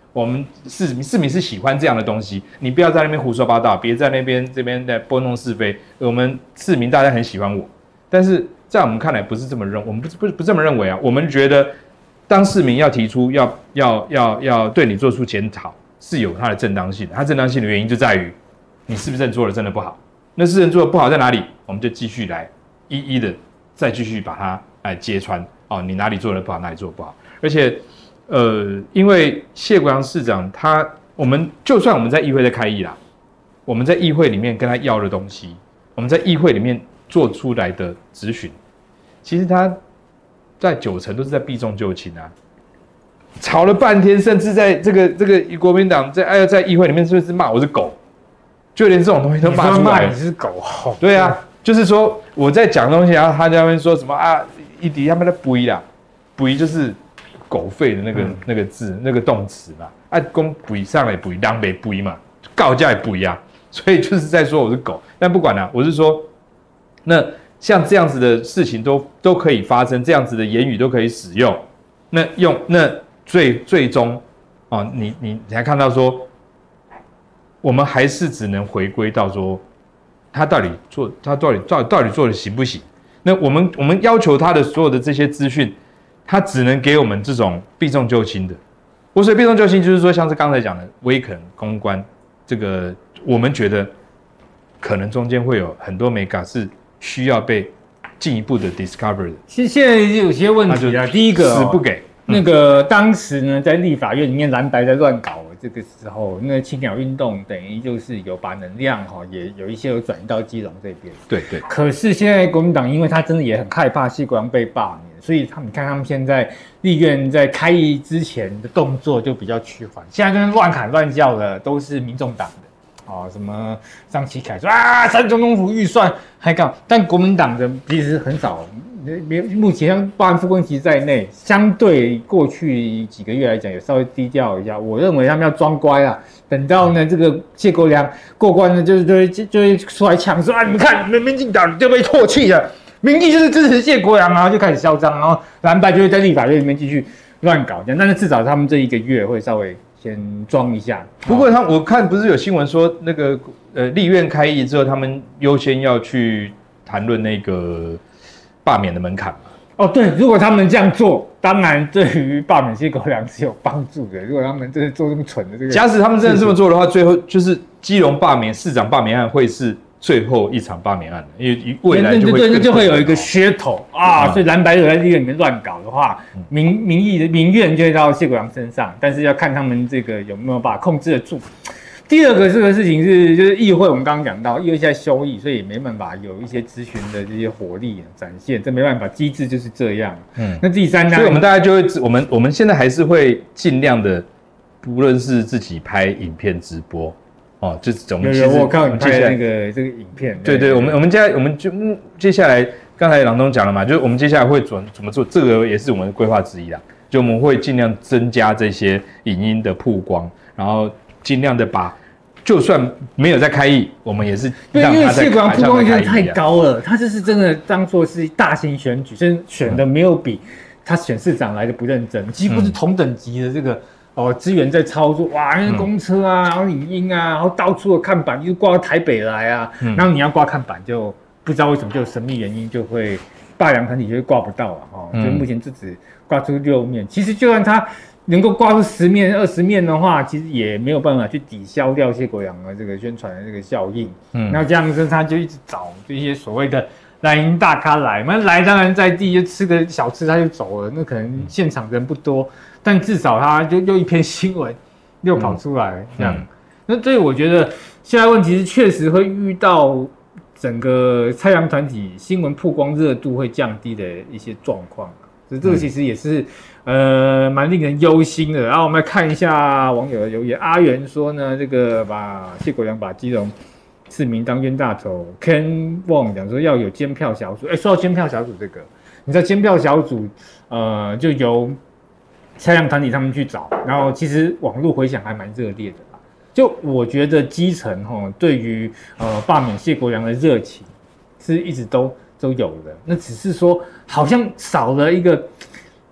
我们市民是喜欢这样的东西，你不要在那边胡说八道，别在这边在拨弄是非。我们市民大家很喜欢我，但是在我们看来不是这么认，我们不这么认为啊。我们觉得，当市民要提出要对你做出检讨，是有它的正当性的。它正当性的原因就在于你是不是做的真的不好。那事情做的不好在哪里？我们就继续来一一的再继续把它来揭穿哦，你哪里做的不好，哪里做的不好。而且，因为谢国樑市长就算我们在议会在开议啦，我们在议会里面跟他要的东西，我们在议会里面做出来的质询，其实他在90%都是在避重就轻啊，吵了半天，甚至在这个国民党在议会里面是不是骂我是狗？就连这种东西都骂出来， 你是狗哦。 对啊，就是说我在讲东西，然后他在那边说什么啊，一滴他们在补啦，补就是狗吠的那个字那个动词嘛，啊，公补上来补，当北补嘛，告假也补啊，所以就是在说我是狗。但不管啦，我是说，那像这样子的事情都可以发生，这样子的言语都可以使用，那最终啊，你还看到说。我们还是只能回归到说，他到底做的行不行？那我们要求他的所有的这些资讯，他只能给我们这种避重就轻的。我所谓避重就轻，就是说像是刚才讲的威肯公关，这个我们觉得可能中间会有很多美感是需要被进一步的 discover 的。 其实现在有些问题啊，第一个死不给。 那个当时呢，在立法院里面蓝白在乱搞这个时候，那青鸟运动等于就是有把能量也有一些有转移到基隆这边。 对对。 可是现在国民党，因为他真的也很害怕谢国樑被罢免，所以你看他们现在立院在开议之前的动作就比较趋缓。现在跟乱喊乱叫的都是民众党的哦，什么张启凯说啊，3总统府预算还搞，但国民党的其实很少。目前包含傅昆萁在内，相对过去几个月来讲，也稍微低调一下。我认为他们要装乖啦，等到呢这个谢国樑过关呢，就会出来抢说啊，你们看你们民进党就被唾弃了，民意就是支持谢国樑，然后就开始嚣张，然后蓝白就会在立法院里面继续乱搞这样。但是至少他们这1个月会稍微先装一下。 不过我看不是有新闻说那个立院开议之后，他们优先要去谈论那个。罢免的门槛嘛？ 哦，对，如果他们这样做，当然对于罢免谢国樑是有帮助的。如果他们真的做这么蠢的这个， 假使他们真的这么做的话，最后就是基隆罢免市长罢免案会是最后一场罢免案，因为未来就会有一个噱头啊。所以蓝白如果在立院里面乱搞的话，民怨就会到谢国樑身上，但是要看他们这个有没有办法控制得住。第二个这个事情就是议会，我们刚刚讲到，议会现在休议，所以没办法有一些咨询的这些火力展现，这没办法，机制就是这样。那第三呢？ 所以我们大家就会，我们现在还是会尽量的，不论是自己拍影片直播，哦，就是我们其实我看你拍那个这个影片， 对，我们就接下来，刚才郎东讲了嘛，就是我们接下来会怎么做，这个也是我们的规划之一啦，就我们会尽量增加这些影音的曝光，然后。尽量的把，就算没有在开议，我们也是让他在谢国樑曝光率太高了，他这是真的当作是大型选举，甚至选的没有比他选市长来的不认真，几乎是同等级的这个资源在操作，哇，那公车啊，然后影音啊，然后到处的看板就挂到台北来啊，然后你要挂看板就不知道为什么就有神秘原因就会罢梁团体就会挂不到了所以目前就只挂出6面，其实就算他。能够挂出10面、20面的话，其实也没有办法去抵消掉谢国樑的这个宣传的这个效应。那这样子他就一直找这些所谓的蓝营大咖来，那来当然在地就吃个小吃他就走了，那可能现场人不多，但至少他就又一篇新闻又跑出来这样。那所以我觉得现在问题是确实会遇到整个蔡阳团体新闻曝光热度会降低的一些状况。所以这个其实也是蛮令人忧心的。然后我们来看一下网友的留言，阿元说呢，这个把谢国樑把基隆市民当冤大头 ，Ken Wong 讲说要有监票小组。说到监票小组这个，你知道监票小组就由蔡阳团体他们去找，然后其实网络回响还蛮热烈的啦。就我觉得基层对于罢免谢国樑的热情是一直都有的，那只是说好像少了一个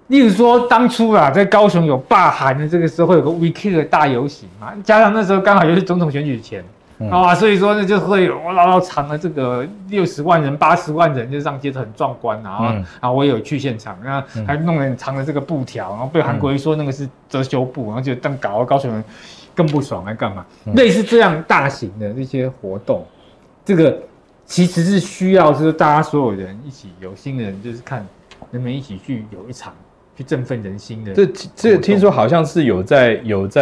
例如说当初啊，在高雄有罢韩的这个时候，会有个 We Care 的大游行嘛，加上那时候刚好又是总统选举前。所以说呢，就会有老长的这个60万人、80万人就上街头，很壮观啊。我也有去现场，那还弄了很长的这个布条，然后被韩国瑜说那个是遮羞布，然后就但搞到高雄人更不爽，来干嘛？类似这样大型的这些活动，这个其实是需要是大家所有人一起，有心的人就是看能不能一起去有一场去振奋人心的。 这听说好像是有在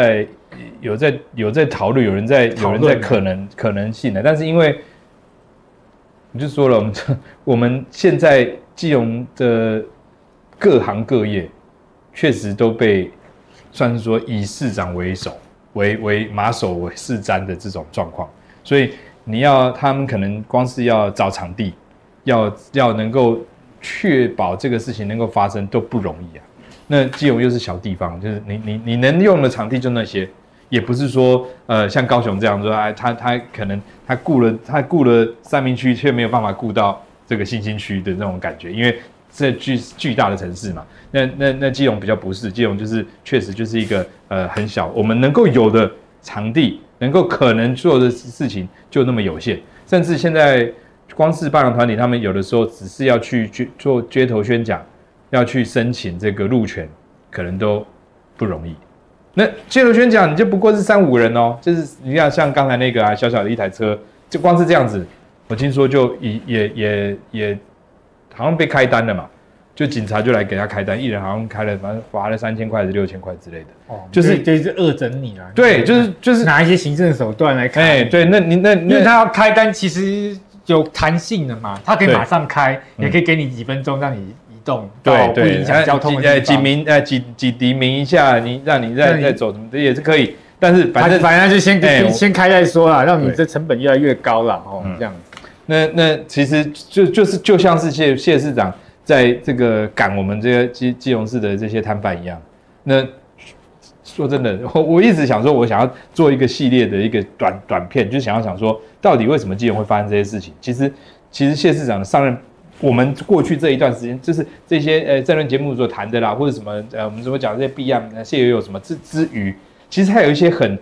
讨论，有人在可能性的，但是因为你就说了，我们现在基隆的各行各业确实都被算是说以市长为首为马首为是瞻的这种状况，所以他们可能光是要找场地，要能够确保这个事情能够发生都不容易啊。那基隆又是小地方，就是你能用的场地就那些。也不是说像高雄这样说，他可能他顾了三民区，却没有办法顾到这个新兴区的那种感觉，因为这巨大的城市嘛。那基隆比较不是，基隆就是确实就是一个很小，我们能够有的场地，能够可能做的事情就那么有限，甚至现在光是罢农团体，他们有的时候只是要去做街头宣讲，要去申请这个路权，可能都不容易。那街头宣讲你就不过是3-5个人哦，就是你看像刚才那个小小的一台车，就光是这样子，我听说就也好像被开单了嘛，就警察就来给他开单，一人好像开了，反正罚了3000块还是6000块之类的。 就是恶整你啊。 对，就是拿一些行政手段来开。 对，那因为他要开单，其实有弹性的嘛，他可以马上开，也可以给你几分钟让你。对，不影响交通的地方。 几笛鸣一下，让你再走什么的也是可以，但是反正就先开再说啦，让你这成本越来越高啦，这样子。 那其实就像是谢市长在这个赶我们这个基隆市的这些摊贩一样。那说真的，我一直想说，我想要做一个系列的一个短片，就想说，到底为什么基隆会发生这些事情？其实谢市长的上任。我们过去这一段时间，就是这些政论节目所谈的啦，或者什么我们怎么讲这些弊案，谢友友什么之余，其实还有一些很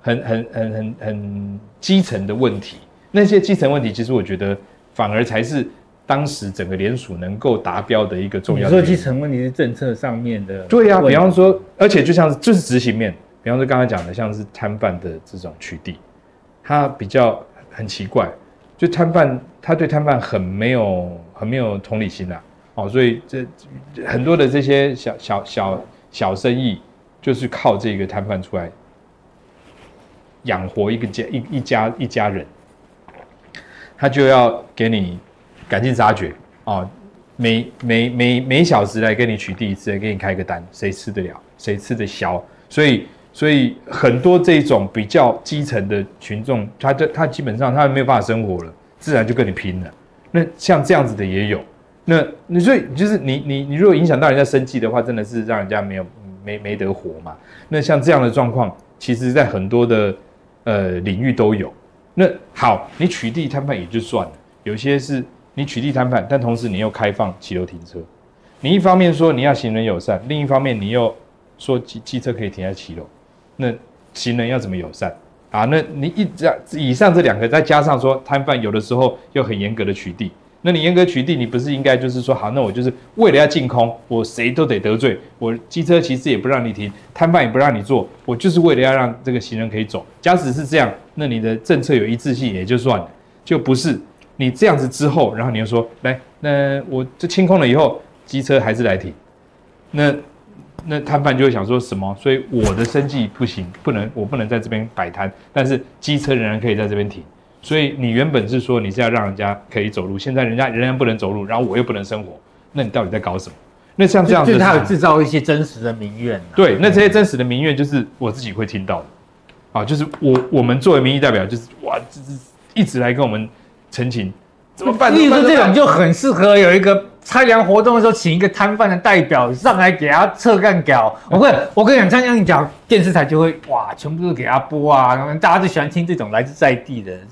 基层的问题。那些基层问题，其实我觉得反而才是当时整个联署能够达标的一个重要的。 你说基层问题是政策上面的？ 对啊，比方说，而且就是执行面，比方说刚才讲的，像是摊贩的这种取缔，它比较很奇怪，就他对摊贩很没有同理心啦，所以这很多的这些小生意就是靠这个摊贩出来养活一家人，他就要给你赶尽杀绝每小时来跟你取缔一次，来给你开个单，谁吃得了，谁吃得消，所以很多这种比较基层的群众，他基本上他没有办法生活了，自然就跟你拼了。那像这样子的也有，所以就是你如果影响到人家生计的话，真的是让人家没得活嘛。那像这样的状况，其实在很多的领域都有。那好，你取缔摊贩也就算了，有些是你取缔摊贩，但同时你又开放骑楼停车。你一方面说你要行人友善，另一方面你又说机车可以停在骑楼，那行人要怎么友善？那你以上这2个，再加上说摊贩有的时候又很严格的取缔，那你严格取缔，你不是应该就是说好，那我就是为了要净空，我谁都得得罪，我机车骑士也不让你停，摊贩也不让你做，我就是为了要让这个行人可以走。假使是这样，那你的政策有一致性也就算了，就不是你这样子之后，然后你又说来，那我这清空了以后，机车还是来停，那摊贩就会想说什么？所以我的生计不行，我不能在这边摆摊，但是机车仍然可以在这边停。所以你原本是说你是要让人家可以走路，现在人家仍然不能走路，然后我又不能生活，那你到底在搞什么？那像这样子， 就是他有制造一些真实的民怨。 对，那这些真实的民怨就是我自己会听到的，就是我们作为民意代表，就是哇，就是一直来跟我们澄清。怎么办？ 例如说这种就很适合有一个拆粮活动的时候，请一个摊贩的代表上来给他测干稿。我跟你讲，这样一讲，电视台就会哇，全部都给他播啊，然后大家就喜欢听这种来自在地的这种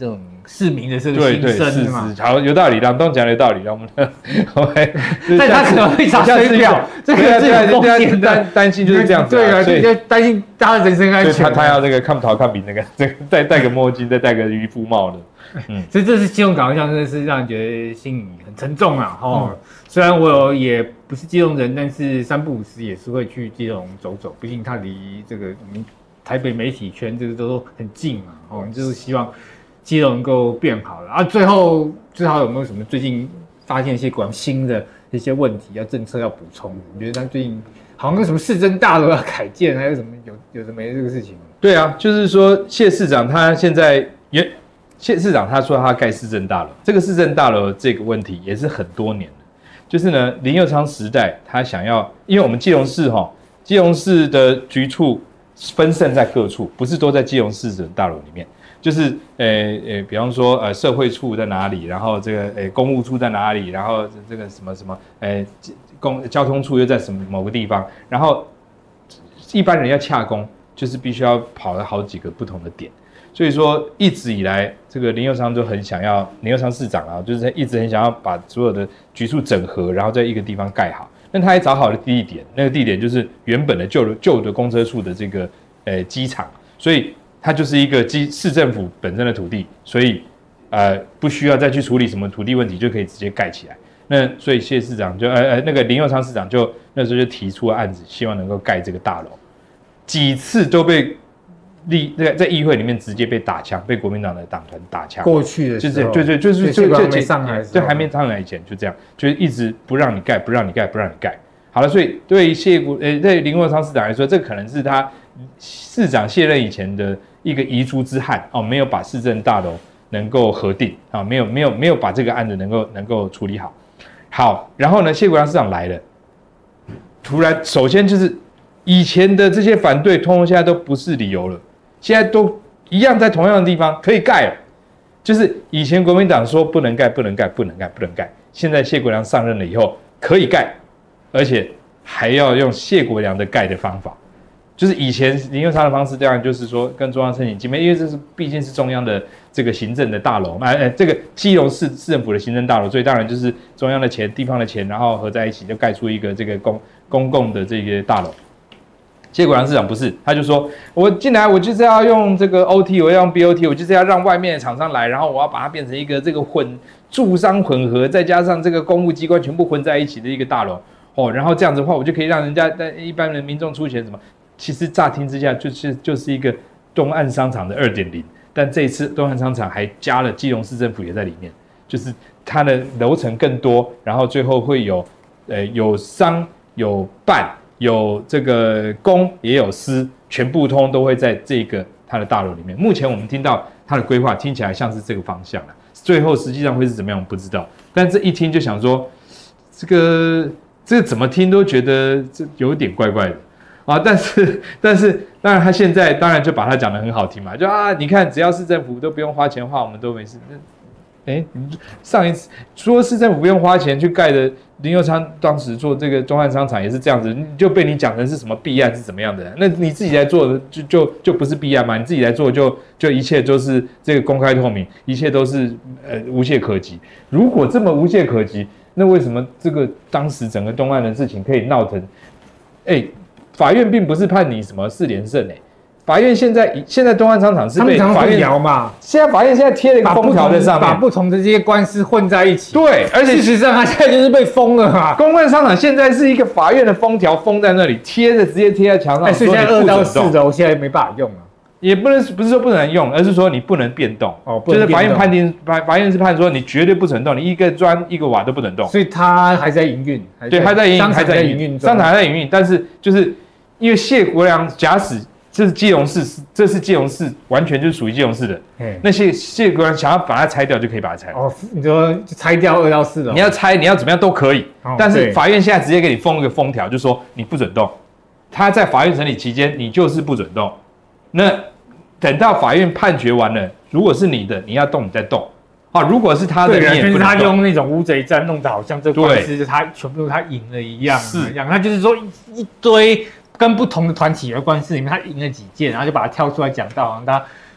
市民的这个心声嘛。 是，好，有道理，郎东讲的有道理，我们但他可能会查水表，这个是有风险的， 担心就是这样子， 对啊，就担心大家人身安全。 他要这个看桃看饼那个，这个再戴个墨镜，再戴个渔夫帽的。 所以这次基隆港项真的是让人觉得心里很沉重啊！虽然我也不是基隆人，但是3不5时也是会去基隆走走，毕竟它离这个我们台北媒体圈这个都很近嘛。我们就是希望基隆能够变好了啊！最后有没有什么最近发现一些新的一些问题，政策要补充？我觉得他最近好像有什么市政大楼要改建，还有什么有的没这个事情？ 对啊，就是说谢市长他现在谢市长他说他盖市政大楼，这个市政大楼这个问题也是很多年了。就是呢，林右昌时代他想要，因为我们基隆市的局处分散在各处，不是都在基隆市政大楼里面。就是比方说社会处在哪里，然后这个公务处在哪里，然后这个什么交通处又在什么某个地方，然后一般人要洽公，就是必须要跑了好几个不同的点。所以说，一直以来，这个林右昌就很想要，林右昌市长啊，就是一直很想要把所有的局处整合，然后在一个地方盖好。那他也找好了地点，那个地点就是原本的旧的公车处的这个机场，所以它就是一个市政府本身的土地，所以不需要再去处理什么土地问题，就可以直接盖起来。那所以谢市长就那个林右昌市长就那时候就提出了案子，希望能够盖这个大楼，几次都被在议会里面直接被打枪，被国民党的党团打枪。 过去的时候， 就还没上来， 对，还没上来以前就这样，就是一直不让你盖，不让你盖，不让你盖。好了，所以对于对林右昌市长来说，这可能是他市长卸任以前的一个遗珠之憾哦，没有把市政大楼能够核定啊，没有把这个案子能够处理好。好，然后呢，谢国樑市长来了，突然首先就是以前的这些反对，通通现在都不是理由了。现在都一样在同样的地方可以盖了，就是以前国民党说不能盖，现在谢国樑上任了以后可以盖，而且还要用谢国樑的盖的方法，就是以前林右昌的方式，当然就是说跟中央申请经费，因为这是毕竟是中央的这个行政的大楼，这个基隆市政府的行政大楼，所以当然就是中央的钱、地方的钱，然后合在一起就盖出一个这个公共的这个大楼。谢国樑市长不是，他就说我进来我就是要用这个 OT， 我要用 BOT， 我就是要让外面的厂商来，然后我要把它变成一个这个住商混合，再加上这个公务机关全部混在一起的一个大楼哦，然后这样子的话，我就可以让人家一般人民众出钱什么。其实乍听之下就是一个东岸商场的 2.0， 但这一次东岸商场还加了基隆市政府也在里面，就是它的楼层更多，然后最后会有商有办。有这个公也有私，全部通都会在这个它的大楼里面。目前我们听到它的规划听起来像是这个方向了，最后实际上会是怎么样我们不知道。但这一听就想说，这个怎么听都觉得这有点怪怪的啊。但是当然他现在当然就把它讲得很好听嘛，就你看只要市政府都不用花钱的话，我们都没事。上一次说市政府不用花钱去盖的，林右昌当时做这个中岸商场也是这样子，就被你讲成是什么弊案是怎么样的？那你自己来做的就不是弊案嘛？你自己来做就一切都是这个公开透明，一切都是无懈可击。如果这么无懈可击，那为什么这个当时整个东岸的事情可以闹成？法院并不是判你什么4连胜法院现在东岸商场是被法院聊嘛？ 现在法院现在贴了一个封条在上面， 把不同的这些官司混在一起。 对，而且事实上他现在就是被封了嘛。 东岸商场现在是一个法院的封条封在那里，直接贴在墙上。 所以现在2到4楼现在没办法用了。 也不是说不能用，而是说你不能变动。就是法院法院是判说你绝对不准动，你一个砖一个瓦都不能动。 所以他还在营运， 对，还在营运，商场还在营运，但是就是因为谢国樑假使。这是基隆市，完全就是属于基隆市的。那谢国樑想要把它拆掉，就可以把它拆掉。 你说拆掉2到4楼， 你要拆，你要怎么样都可以。但是法院现在直接给你封一个封条，就说你不准动。他在法院审理期间，你就是不准动。那等到法院判决完了，如果是你的，你要动你再动。如果是他的，你也不能动。他用那种乌贼战弄得好像这官司他全部他赢了一样。是，他就是说一堆。跟不同的团体有关系里面，他赢了几件，然后就把它挑出来讲到，他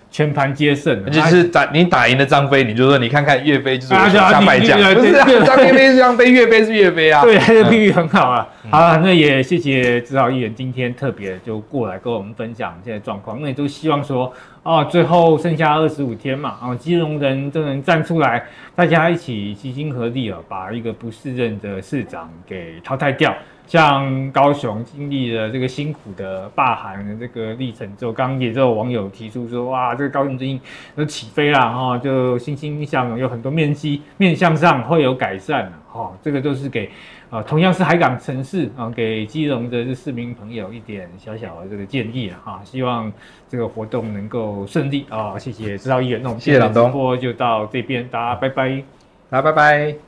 全盘皆胜， 就是你打赢了张飞，你就说你看看岳飞就是我手下败将，不是张飞是张飞，岳飞是岳飞啊。 对，这个比喻很好啊。好，那也谢谢志豪议员今天特别就过来跟我们分享现在状况，那也都希望说最后剩下25天嘛，基隆人都能站出来，大家一起齐心合力把一个不适任的市长给淘汰掉。像高雄经历了这个辛苦的罢韩的这个历程之后，刚刚也有网友提出说，哇，这个高雄最近都起飞了就欣欣向荣，有很多面向上会有改善这个都是给同样是海港城市给基隆的市民朋友一点小小的这个建议希望这个活动能够顺利谢谢志豪议员，那我们今天的直播就到这边，大家拜拜， 大家拜拜。